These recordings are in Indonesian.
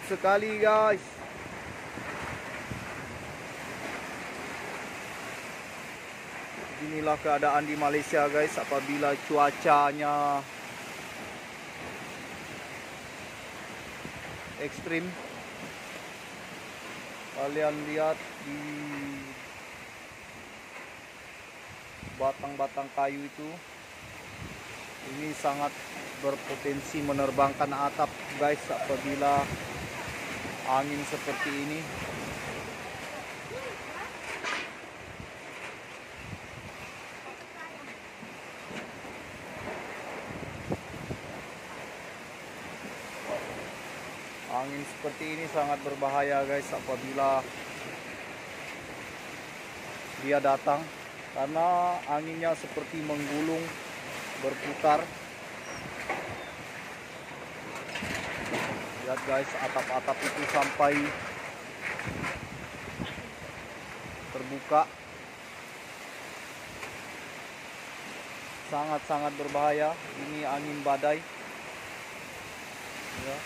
sekali guys. Inilah keadaan di Malaysia guys apabila cuacanya ekstrim. Kalian lihat di batang-batang kayu itu, ini sangat berpotensi menerbangkan atap guys apabila angin seperti ini. Angin seperti ini sangat berbahaya guys apabila dia datang, karena anginnya seperti menggulung, berputar. Lihat guys, atap-atap itu sampai terbuka. Sangat-sangat berbahaya. Ini angin badai ya.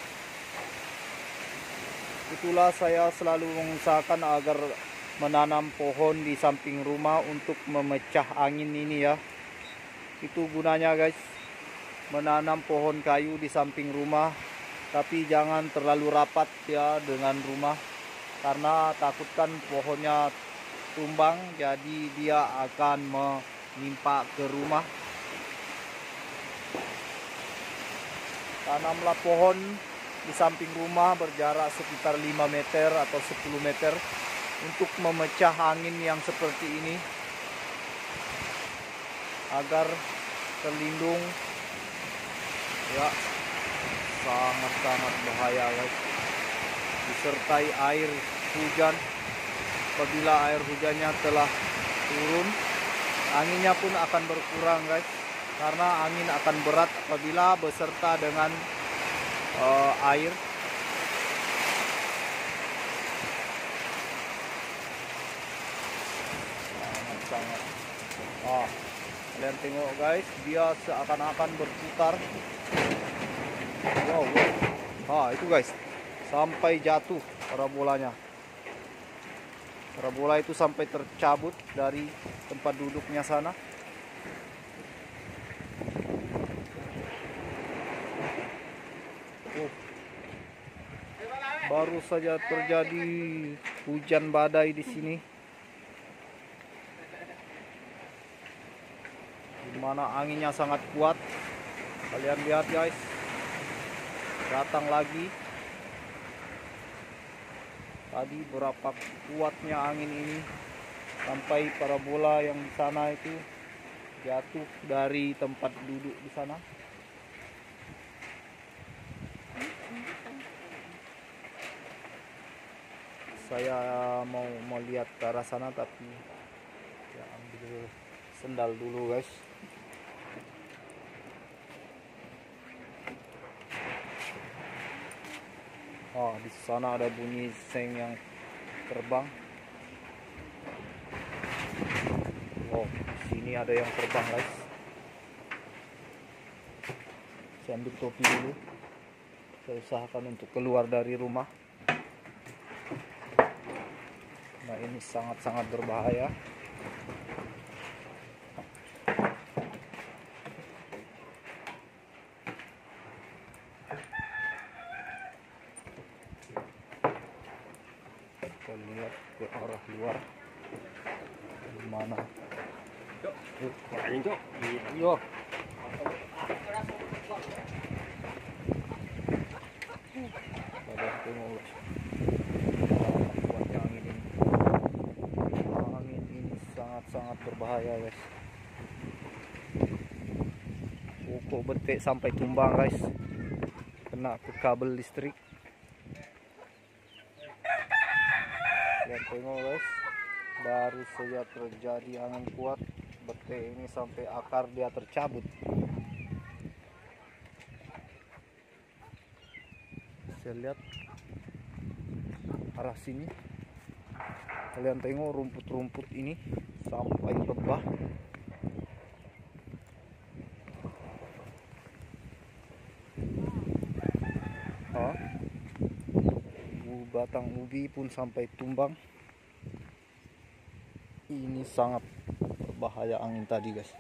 Itulah saya selalu mengusahakan agar menanam pohon di samping rumah untuk memecah angin ini ya. Itu gunanya guys, menanam pohon kayu di samping rumah, tapi jangan terlalu rapat ya dengan rumah, karena takutkan pohonnya tumbang jadi dia akan menimpa ke rumah. Tanamlah pohon di samping rumah berjarak sekitar 5 meter atau 10 meter untuk memecah angin yang seperti ini agar terlindung ya. Sangat-sangat bahaya guys, disertai air hujan. Apabila air hujannya telah turun, anginnya pun akan berkurang guys, karena angin akan berat apabila beserta dengan air. Sangat. Kalian tengok guys, dia seakan-akan berputar. Wow. Itu guys, sampai jatuh parabolanya. Parabola itu sampai tercabut dari tempat duduknya sana. Baru saja terjadi hujan badai di sini, dimana anginnya sangat kuat. Kalian lihat guys, datang lagi. Tadi berapa kuatnya angin ini sampai parabola yang di sana itu jatuh dari tempat duduk di sana. Saya mau melihat ke arah sana, tapi ya ambil sendal dulu guys. Di sana ada bunyi seng yang terbang. Di sini ada yang terbang guys. Saya ambil topi dulu. Saya usahakan untuk keluar dari rumah. Nah, ini sangat-sangat berbahaya. Kita lihat ke arah luar. Gimana? Yo. Kalian tengok. Sangat berbahaya guys. Pokok betik sampai tumbang guys, kena ke kabel listrik. Lihat tengok guys, baru saja terjadi angin kuat, betik ini sampai akar dia tercabut. Saya lihat arah sini, kalian tengok rumput-rumput ini sampai rebah. batang ubi pun sampai tumbang. Ini sangat berbahaya angin tadi, guys.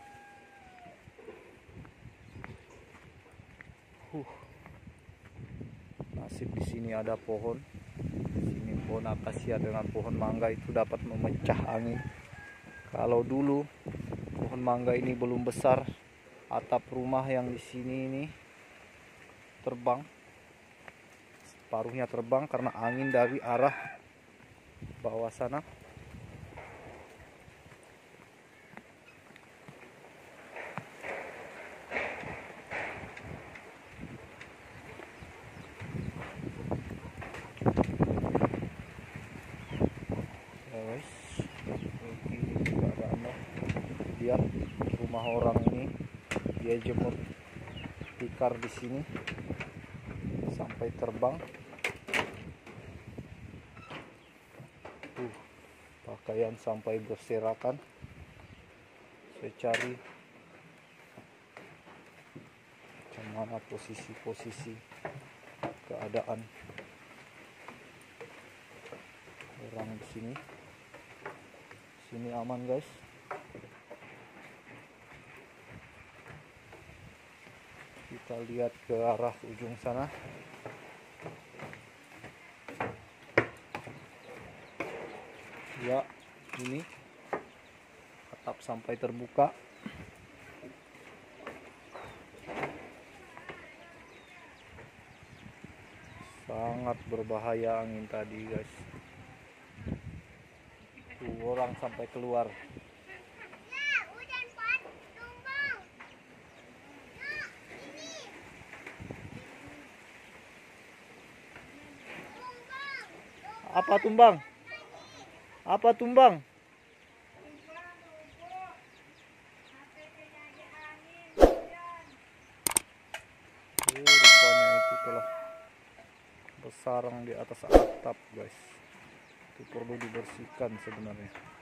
Nasib di sini ada pohon. Di sini pohon akasia dengan pohon mangga itu dapat memecah angin. Kalau dulu pohon mangga ini belum besar, atap rumah yang di sini ini terbang. Separuhnya terbang karena angin dari arah bawah sana. Guys, begini keadaannya. Lihat rumah orang ini, dia jemur tikar di sini sampai terbang. Pakaian sampai berserakan. Saya cari macam mana posisi keadaan orang di sini. Sini aman, guys. Kita lihat ke arah ujung sana. Ya, ini atap sampai terbuka. Sangat berbahaya angin tadi, guys. Tuh, orang sampai keluar. Apa tumbang? Apa tumbang? Rupanya itu telah bersarang di atas atap, guys. Itu perlu dibersihkan sebenarnya.